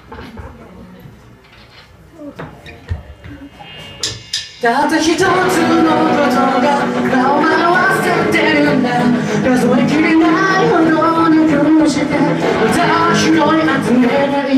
たった一つのことが名を惑わせてるんだ。数えきれないほどに苦して私の集めない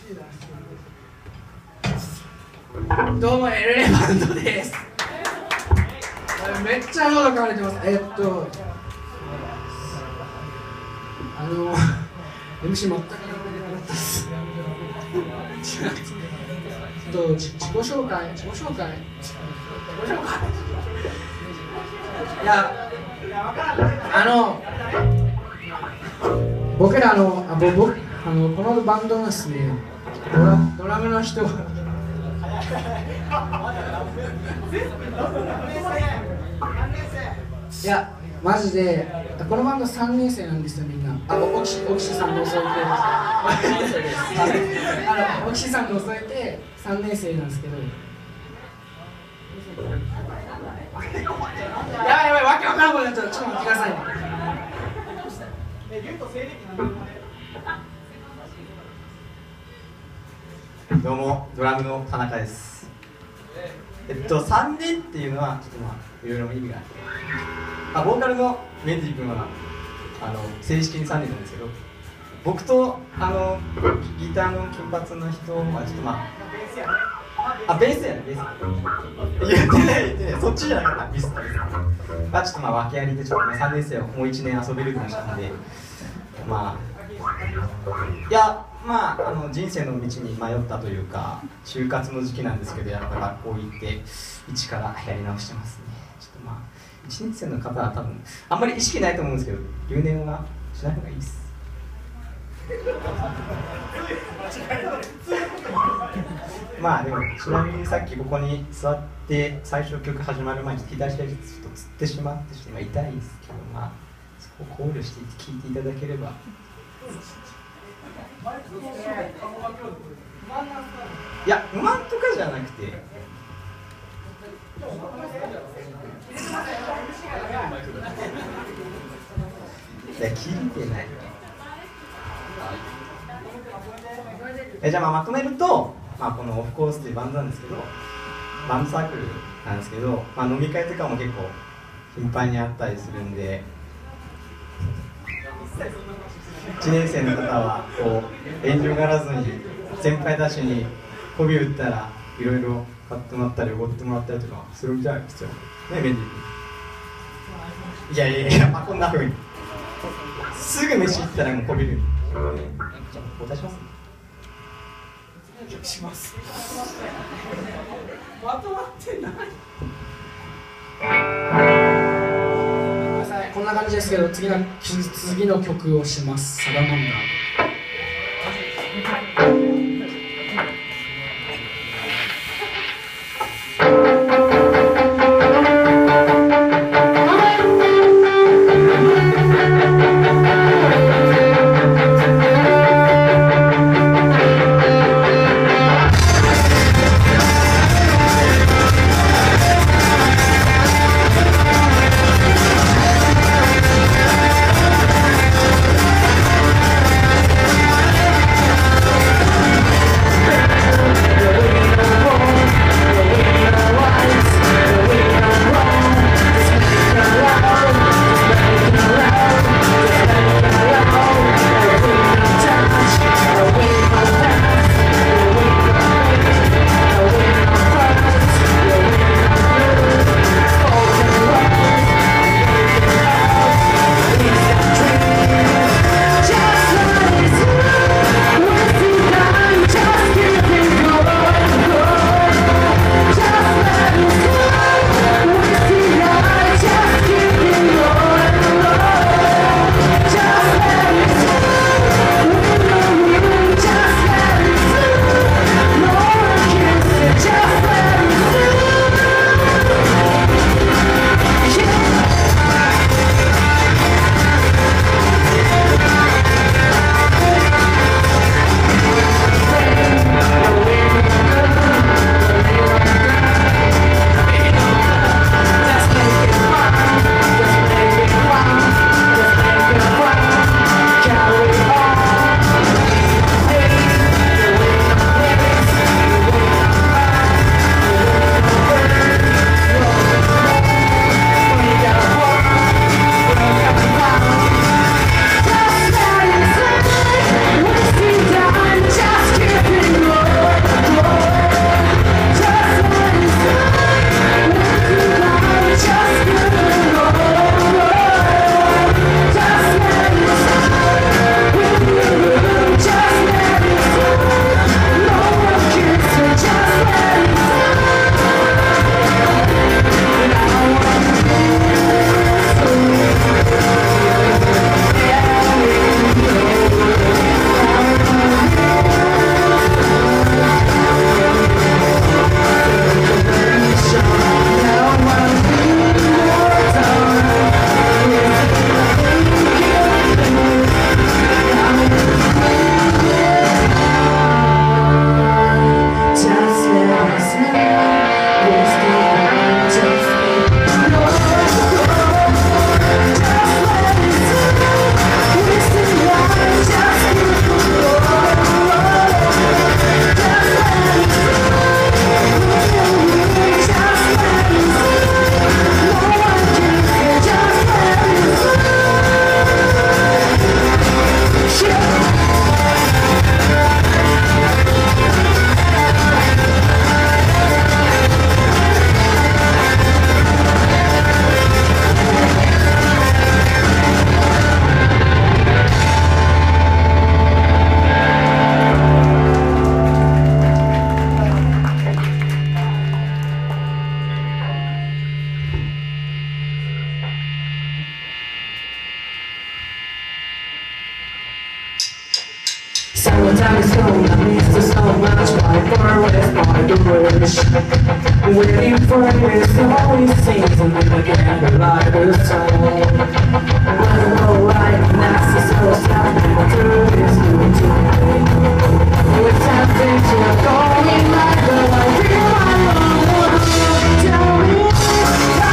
どうもエルレバンドです。めっちゃ喉乾いてます。MC 全くなかったです。自己紹介。いや、僕らこのバンドのですね、ドラムの人。いや、マジでこのバンド3年生なんですよ、みんな。オキシさんの遅いてオキシさんの遅いて3年生なんですけど、やばいわけわからんことになっちゃう。ちょっと待ってくださいね。 どうも、ドラムの田中です。3年っていうのはちょっといろいろ意味があって、ボーカルのメンディ君は正式に3年なんですけど、僕とギターの金髪の人はちょっとベースやね、ベース言ってないそっちじゃなかった、ミスったちょっと訳ありでちょっと3年生をもう1年遊べるかもしれないんで、いや人生の道に迷ったというか、就活の時期なんですけど、やっぱ学校行って一からやり直してますね。ちょっと1年生の方は多分あんまり意識ないと思うんですけど、留年はしない方がいいです。でもちなみにさっきここに座って最初曲始まる前に左手ちょっとつってしまって今痛いですけど、そこを考慮して聴いていただければ。いや、不満とかじゃなくて、いや、聞いてない。じゃあまとめると、このオフコースというバンドなんですけど、バンドサークルなんですけど、飲み会とかも結構頻繁にあったりするんで、1年生の方は遠慮がらずに先輩たちに媚び打ったらいろいろ買ってもらったりおごってもらったりとかするみたいですよね、メンディー。いやこんな風にすぐ飯行ったらもう媚びる。じゃあ交代しますね。します。まとまってない。こんな感じですけど、次の曲をします。サラマンダー。 time is gone, I miss you so much. Why forward, why the wish? Waiting for this always seems and then again a lot of soul. When I go right, now it's so sad. Through this new today, with that picture going like the light in my own. Tell me I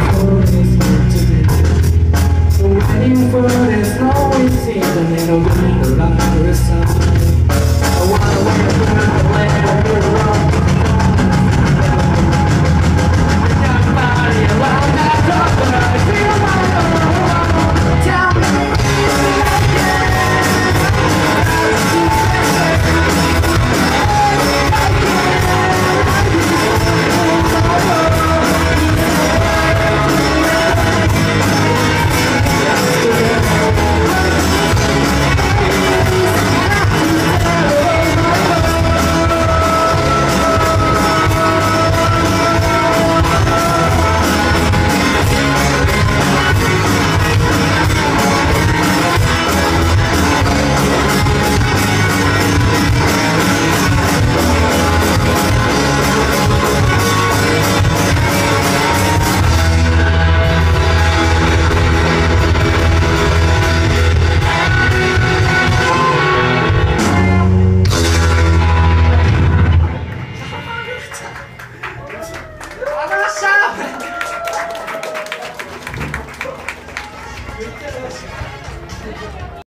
for this, no, it seems a little bit.